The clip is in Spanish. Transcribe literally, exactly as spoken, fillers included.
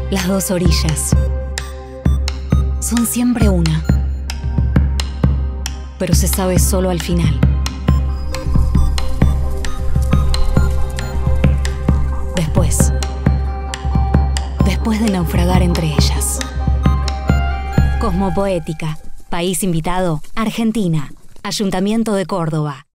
Las dos orillas son siempre una, pero se sabe solo al final. Después, después de naufragar entre ellas. Cosmopoética, país invitado, Argentina, Ayuntamiento de Córdoba.